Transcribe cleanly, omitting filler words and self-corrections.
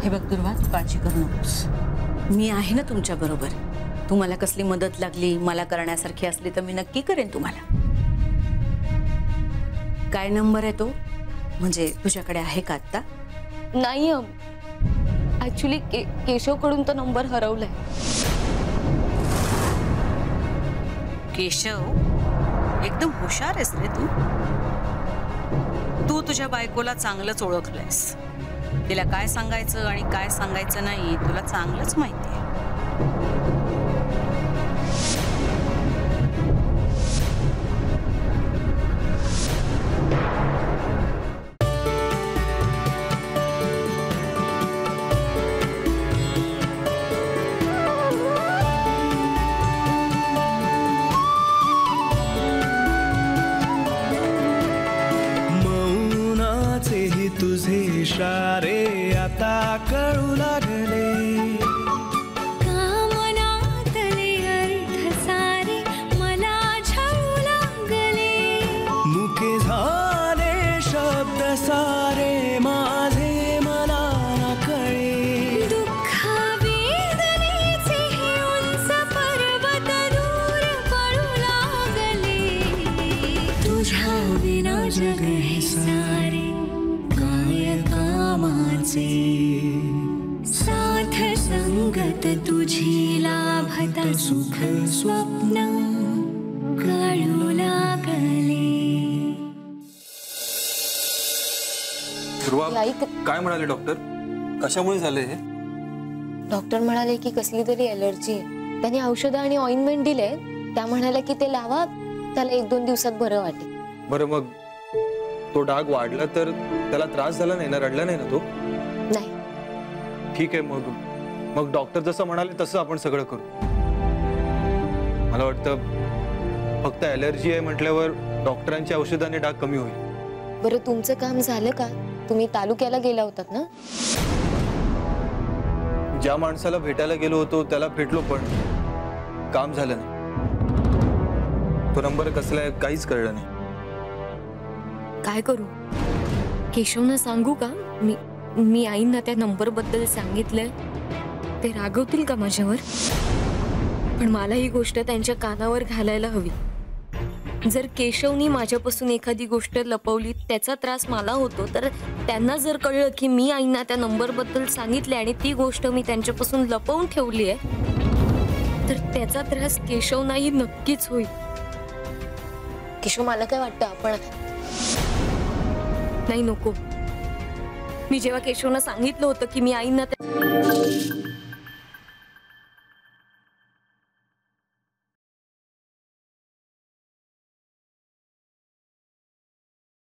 हे बघ दुर्वा, काळजी करू नकोस, मी आहे ना तुमच्या बरोबर. तुम्हाला कसली मदत लागली मला करण्यासारखी असली तर मी नक्की करेन तुम्हाला. काय नंबर आहे तो, म्हणजे तुझ्याकडे आहे का आता? नाही ऍक्च्युली केशवकडून तो नंबर हरवलाय. केशव एकदम हुशार आहेस रे तू. तू तुझ्या बायकोला चांगलंच ओळखलंयस. तिला काय सांगायचं आणि काय सांगायचं नाही तुला चांगलंच माहिती आहे. तुझे इशारे आता कळू लागले, कामनातले अर्थ सारे मला छळू लागले. मुके झाले शब्द सारे माझे मला न कळे. दुःख वेदनेचे हे उंच पर्वत दूर पळू लागले. तुझ्या विना जग हे सारे कामाचे. साथ संगत तुझी लाभता सुख स्वप्न कळू लागले. काय म्हणाले डॉक्टर? कशामुळे झाले हे? डॉक्टर म्हणाले की कसली तरी ॲलर्जी आहे. त्यांनी औषधं आणि ऑइंटमेंट दिले. त्या म्हणाल्या की ते लावा, त्याला 1-2 दिवसात बरं वाटेल. बरं, मग तो डाग वाढला तर त्याला त्रास झाला नाही ना? रडला नाही ना तो? नाही. ठीक आहे, मग डॉक्टर जसं म्हणाले तसं आपण सगळं करू. मला वाटतं फक्त ॲलर्जी आहे म्हटल्यावर डॉक्टरांच्या औषधाने डाग कमी होईल. बरं, तुमचं काम झालं का? तुम्ही तालुक्याला गेला होतात ना? ज्या माणसाला भेटायला गेलो होतो त्याला भेटलो, पण काम झालं नाही. तो नंबर कसला आहे काहीच कळलं नाही. काय करू? केशवना सांगू का? मी आईंना त्या नंबर बद्दल सांगितलंय. ते रागवतील का माझ्यावर? पण मला ही गोष्ट त्यांच्या कानावर घालायला हवी. जर केशवनी माझ्यापासून एखादी गोष्ट लपवली, त्याचा त्रास मला होतो, तर त्यांना जर कळलं की मी आईंना त्या नंबर बद्दल सांगितले आणि ती गोष्ट मी त्यांच्यापासून लपवून ठेवली आहे, तर त्याचा त्रास केशवनाही नक्कीच होईल. केशव, मला काय वाटतं आपण नाही, नको. मी जेव्हा केशवना सांगितलं होतं की मी आईंना